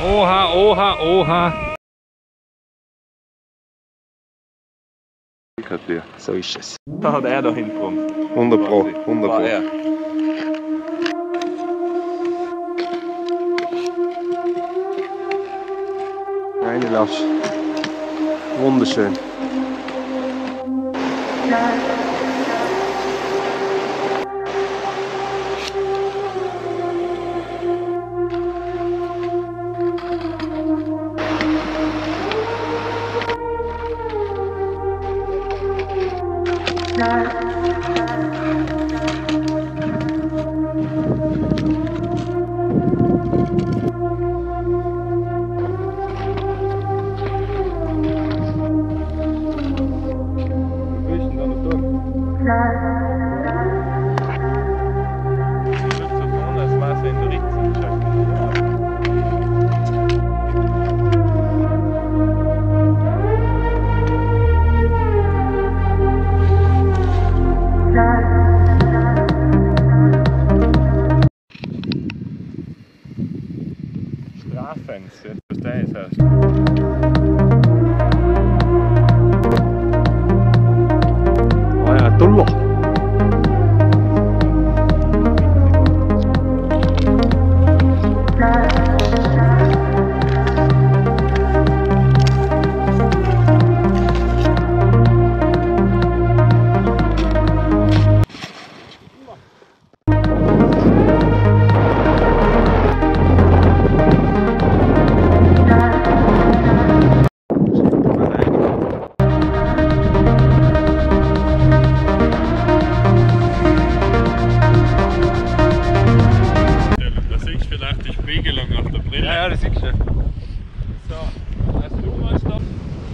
Oha, oha, oha. So ist es. Da hat er da hinten. 100 Pro, 100 Pro. Eine Lasch. Wunderschön. Strafens, jetzt verstehe ich es erst. Ah ja, Tuller. Ja, das siehst du. So, also du machst da.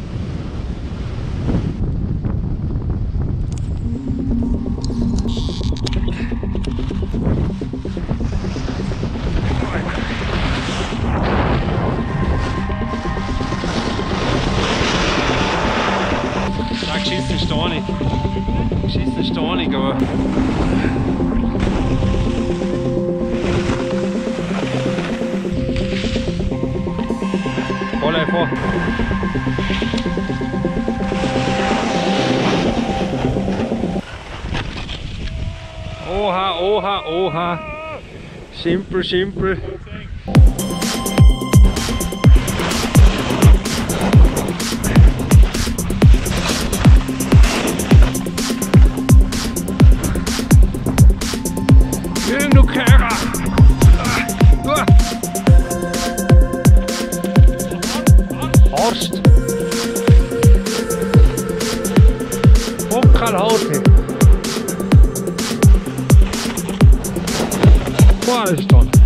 Da geschissen Steinig. Geschissen Steinig, aber. Voll einfach. Oha, oha, oha. Schimpel, Schimpel. Du Kerl! Horst! Bockerhaute! Boah, das ist toll!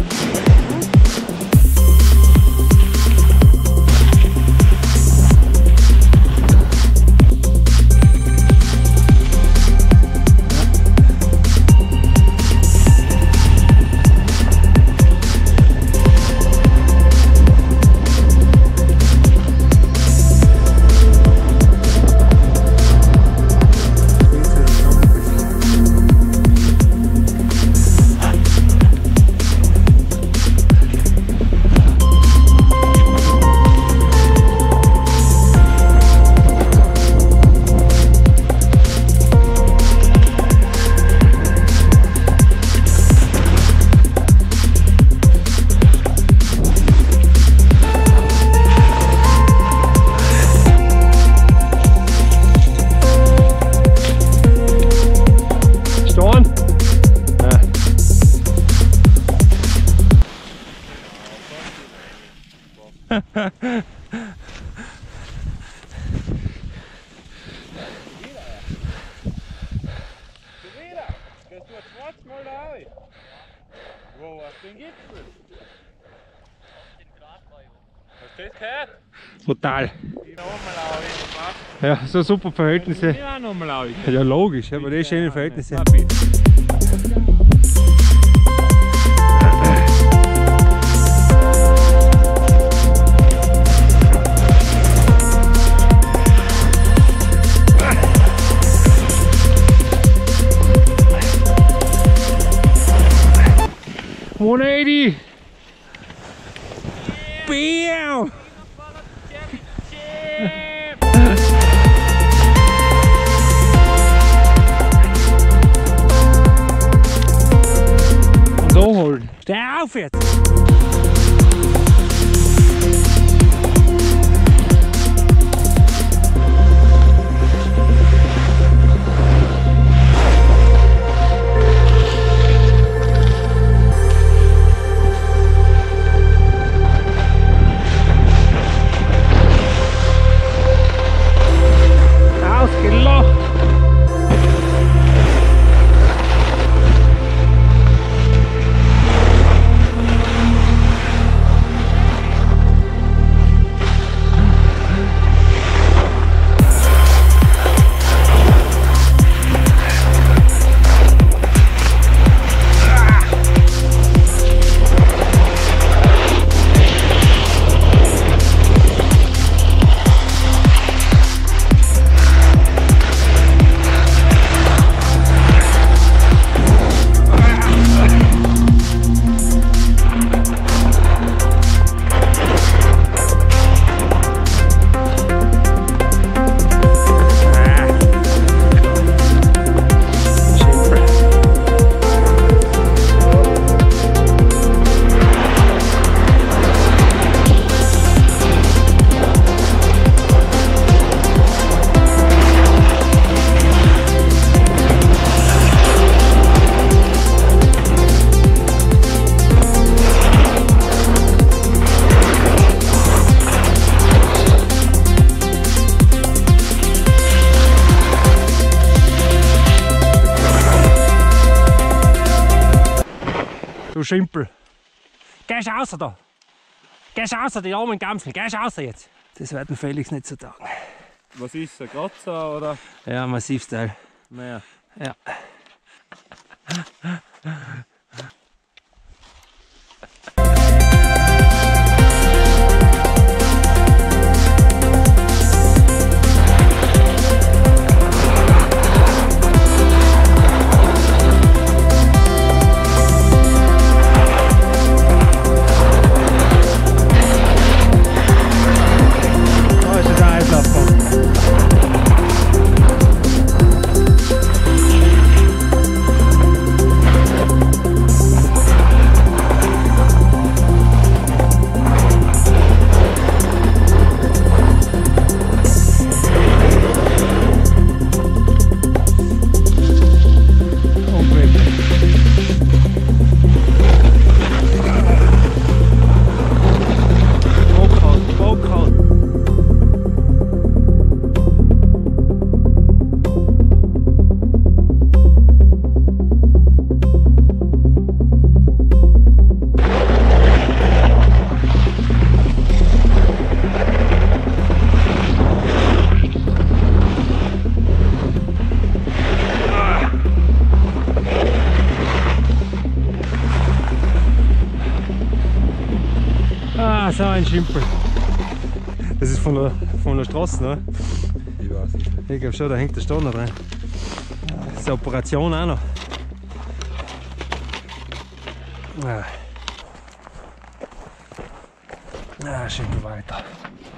Wo hast du den Gipfel? Hast du das gehört? Brutal. Ich nochmal auf. Ja, so super Verhältnisse. Ich auch nochmal auf. Ja, logisch, aber das schöne Verhältnisse. Bier! Und so holen. Steh auf jetzt! Du Schimpel. Gehst raus da. Gehst raus, die armen Gämsel. Gehst raus jetzt. Das wird dem Felix nicht so tagen. Was ist ein Kratzer oder? Ja, massiv Teil. Mehr. Ja. So ein Schimpel. Das ist von der Straße, ne? Ich weiß nicht. Ich glaube schon, da hängt der Stein dran. Das ist eine Operation auch noch. Schimpel weiter.